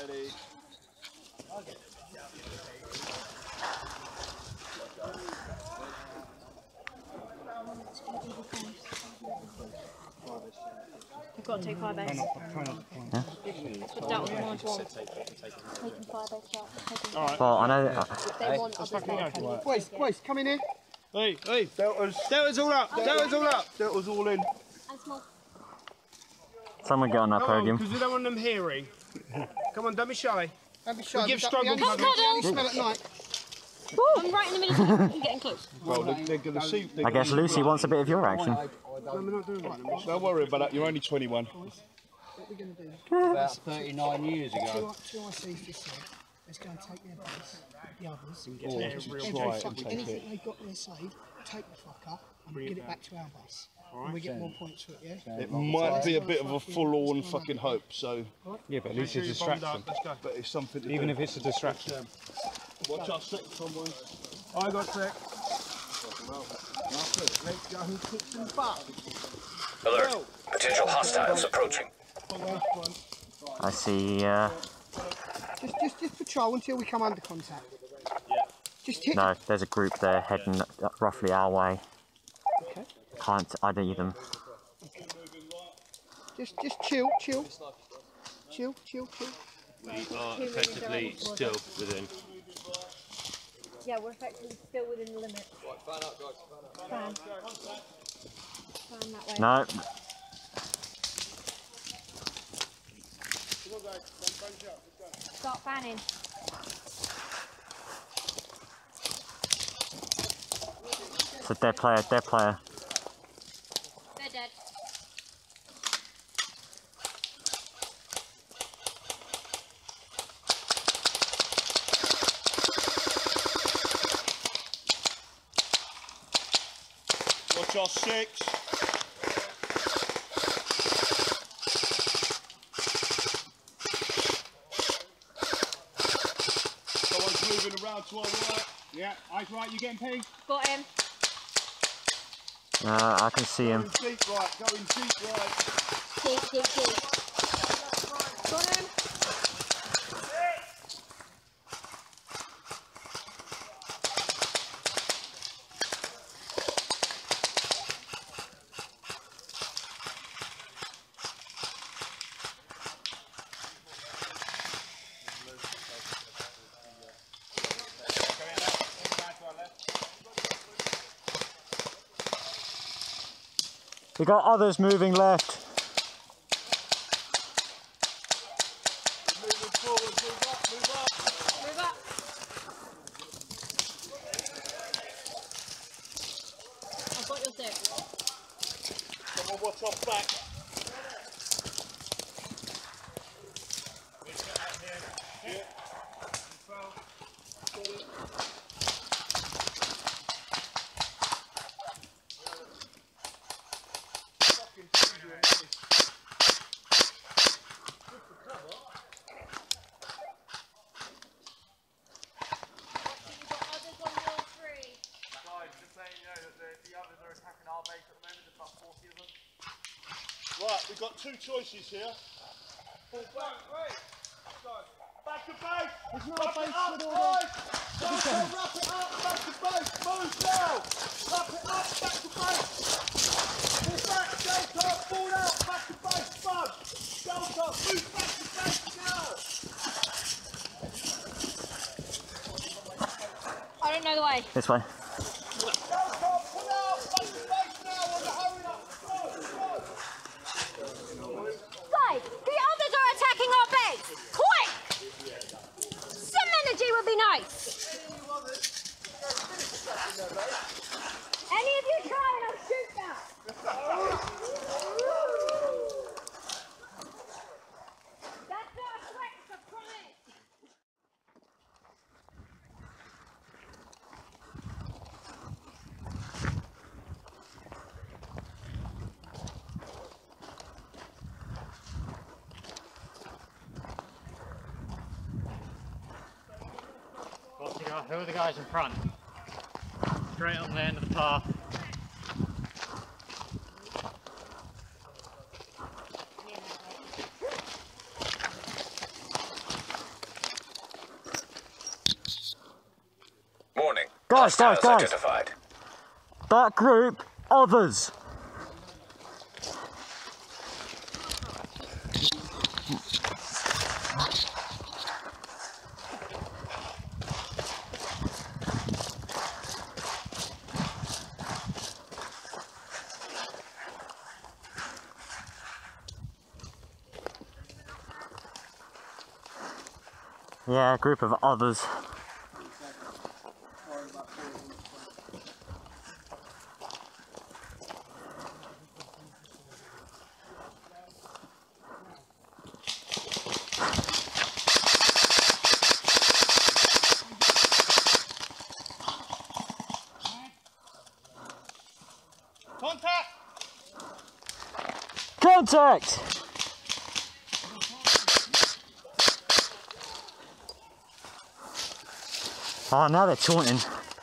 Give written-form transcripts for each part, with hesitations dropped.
Ready. You've got to take 5 eggs. But that was the one. Taking 5 eggs out. Alright. Well, I know. They want others. Boys, come in here. Hey, Delta's all up. Delta's all up. Delta's all in. And small. Someone get on that podium. Because we don't want them hearing. Come on, don't be shy. Don't be shy. We give struggle. We only smell at night. I'm right in the middle so I'm getting close. Well, they're going to see. I guess Lucy wants a bit of your action. No, we're not doing that. Don't worry about that. You're only 21. What are we going to do? About 39 years ago. Two ICs this side. Let's go and take their base, the others. Anything they've got there saved, take the fucker and get it back to our base. And we get more points for it, yeah? It might be a bit of a full-on fucking hope, so... Yeah, but at least it's a distraction. But it's something to Even do. if it's a distraction. Watch our six, someone. I got six. Let's go and kick some butt. Alert. Potential hostiles approaching. I see. Just patrol until we come under contact. Yeah. Just hit. No, there's a group there heading roughly our way. Okay. Can't ID them. Just chill. We are effectively still within. Yeah, we're effectively still within the limit. Fan. Fan that way. No. Start fanning. It's a dead player, They're dead. Watch our six. Someone's moving around to our right. Yeah, eyes right, you getting ping? Got him. I can see him. Going deep right, going deep right. Deep. Got him. We got others moving left. Moving forward, move up. Move up. I've got your six. Someone watch our back. Yeah. Right, we've got two choices here. Back to base! There's no base up, guys! Wrap it up, back to base! Move now! Wrap it up, back to base! Pull back, Delta, fall out, back to base, bud! Delta, move back to base now! I don't know the way. This way. Guys, the others are attacking our base! Quick! Some energy would be nice! Any of you try and I'll shoot that! That's not a threat, it's a promise! Who are the guys in front? Straight on the end of the path. Guys, Identified. that group, others. Yeah, a group of others. Contact! Contact! Oh, now they're taunting.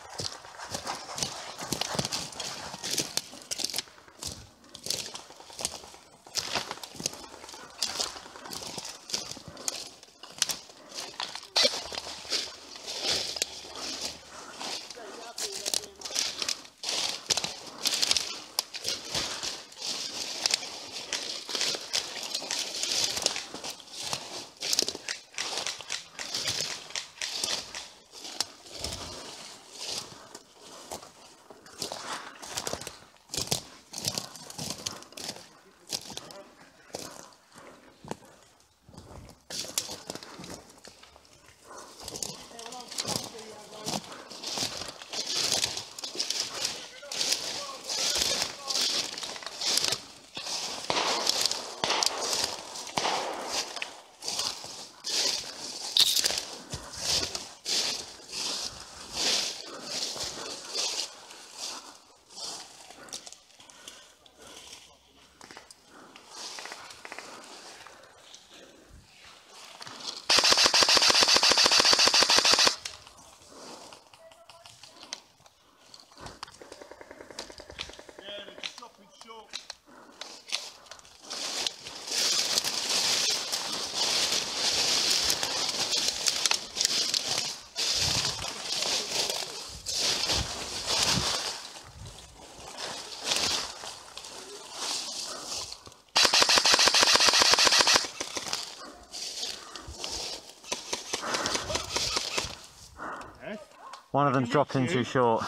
One of them's dropping too short.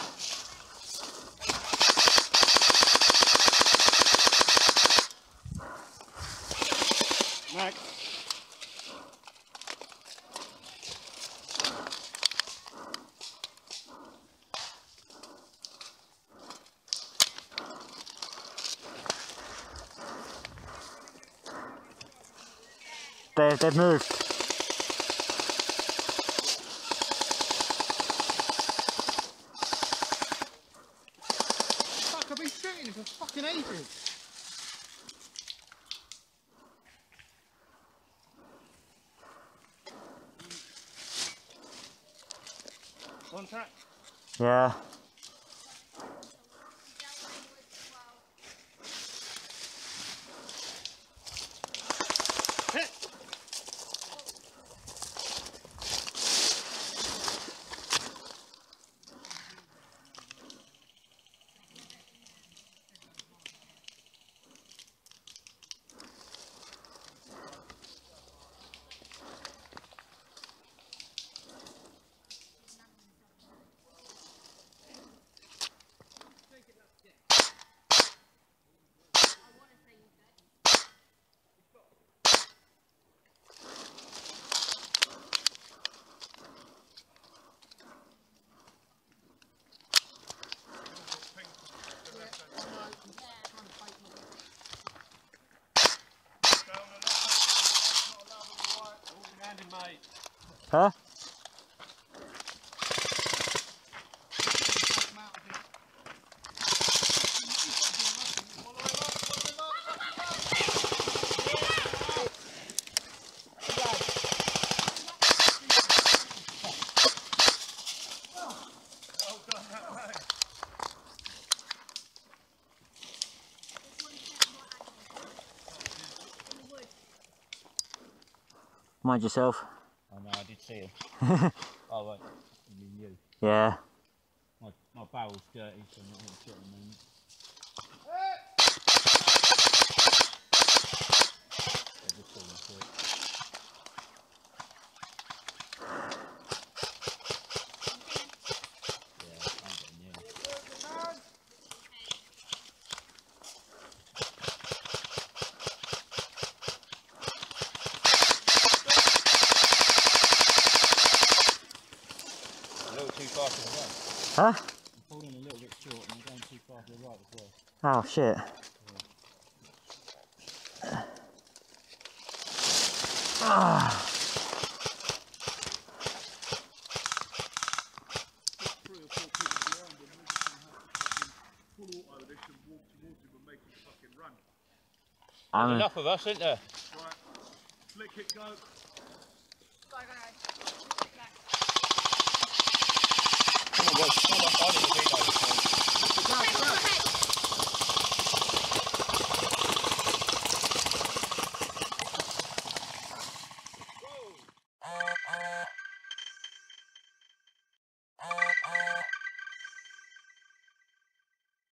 Max. They've moved. Fuck, I've been shooting him for fucking ages. Contact. Yeah. Hit. Huh? Mind yourself. Oh no, I did see him. Oh right, you mean you? Yeah. My barrel's dirty, so I'm not going to shit at the moment. They're just falling through it. Yeah, I'm getting near. A little too far to the right. Huh? I'm falling a little bit short and I'm going too far to the right as well. Oh shit. Ah. There's enough of us, isn't there? Right, flick it, go. Go. Come on, boys. Come on,